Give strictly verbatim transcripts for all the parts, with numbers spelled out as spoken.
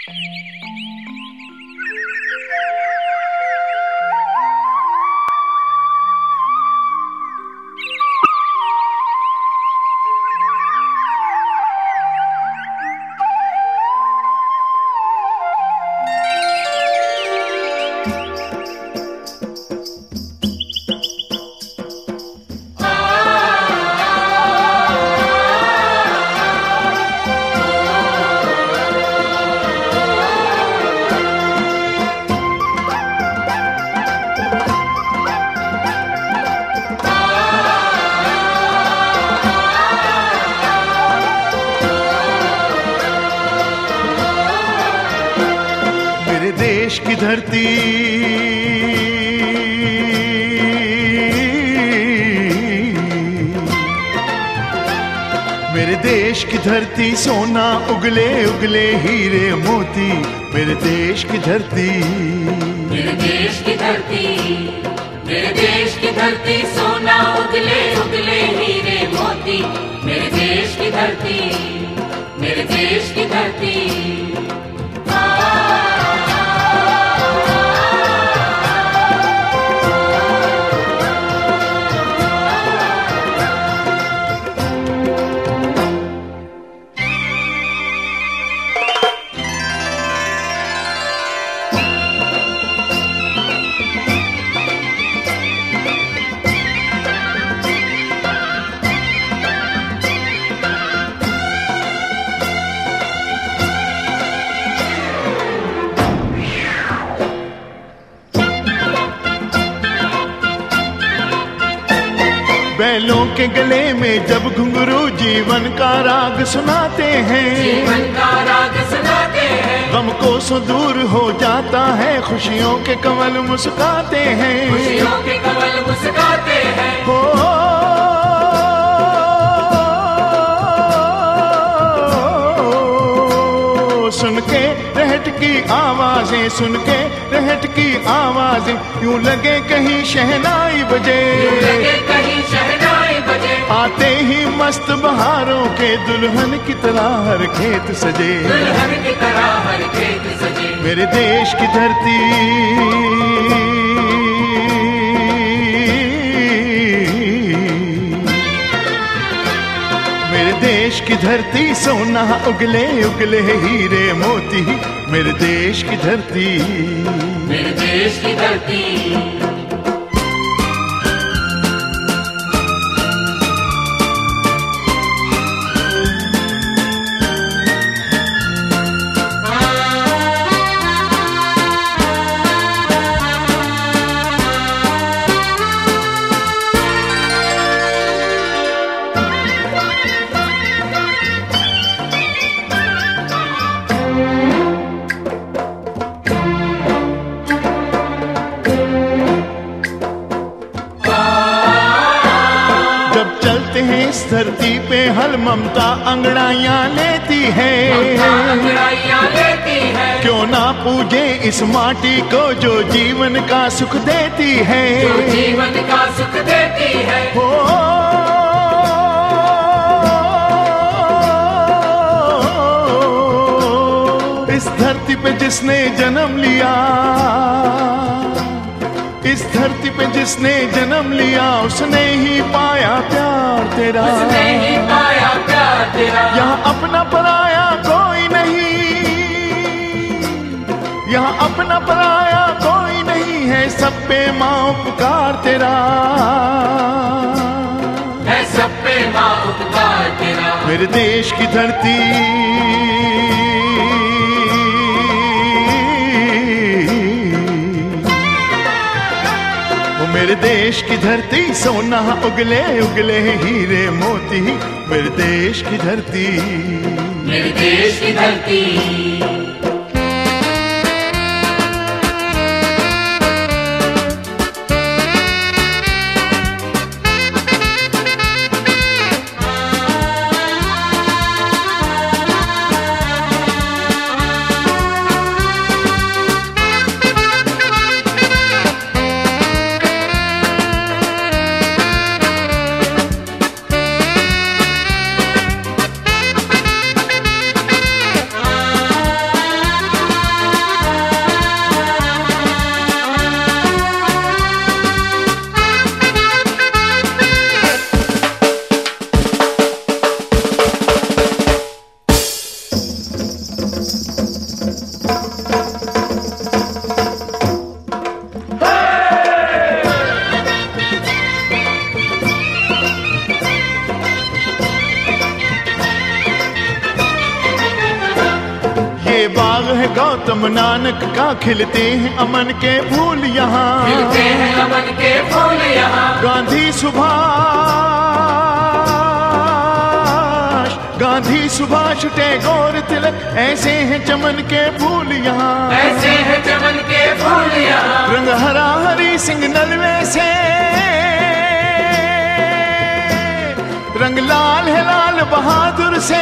देश की धरती मेरे देश की धरती सोना उगले उगले हीरे मोती। मेरे देश की धरती मेरे देश की धरती मेरे देश की धरती सोना उगले उगले हीरे मोती। मेरे देश की धरती मेरे देश की धरती। बैलों के गले में जब घुंघरू जीवन का राग सुनाते हैं, जीवन का राग सुनाते हैं। गम को सो दूर हो जाता है, खुशियों के कमल मुस्काते हैं, खुशियों के कमल मुस्काते हैं। हो सुन के रहट की आवाजें सुन के रहट की आवाजें यूं लगे कहीं शहनाई बजे, यूं लगे कहीं शहनाई बजे। आते ही मस्त बहारों के दुल्हन की तरह हर खेत सजे, दुल्हन की तरह हर खेत सजे। मेरे देश की धरती मेरे देश की धरती सोना उगले उगले हीरे मोती। मेरे देश की धरती मेरे देश की धरती। इस धरती पे हल ममता अंगड़ाइयाँ लेती है, अंगड़ाइयाँ लेती है। क्यों ना पूजे इस माटी को जो जीवन का सुख देती है, जो जीवन का सुख देती है। हो इस धरती पे जिसने जन्म लिया, इस धरती पे जिसने जन्म लिया उसने ही पाया प्यार तेरा, उसने ही पाया प्यार तेरा। यहाँ अपना पराया कोई नहीं, यहाँ अपना पराया कोई नहीं है, सब पे माँ उपकार तेरा, है सब पे माँ उपकार तेरा। मेरे देश की धरती मेरे देश की धरती सोना उगले उगले हीरे मोती। मेरे देश की धरती मेरे देश की धरती। ये बाग है गौतम नानक का, खिलते हैं अमन के फूल यहाँ, खिलते हैं अमन के फूल यहाँ। गांधी सुभाष, गांधी सुभाष टैगोर तिलक, ऐसे हैं चमन के फूल यहाँ, ऐसे हैं चमन के फूल यहाँ। रंग हरा हरी सिंह नलवे से, रंग लाल है लाल बहादुर से,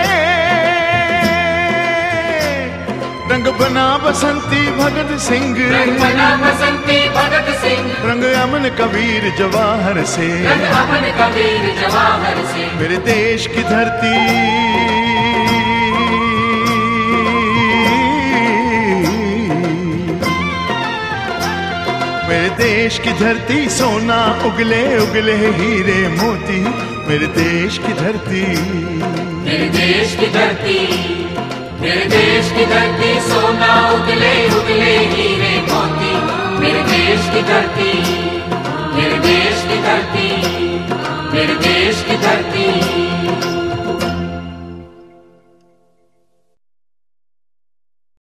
रंग बना बसंती भगत सिंह, रंग बना बसंती भगत सिंह। रंग अमन कबीर जवाहर से, रंग अमन कबीर जवाहर से। मेरे देश की धरती, मेरे देश की धरती सोना उगले उगले हीरे मोती, मेरे देश की धरती, मेरे देश की धरती, मेरे देश की धरती सोना उगले उगले हीरे मोती। मेरे देश की धरती, मेरे देश की धरती, मेरे देश की धरती।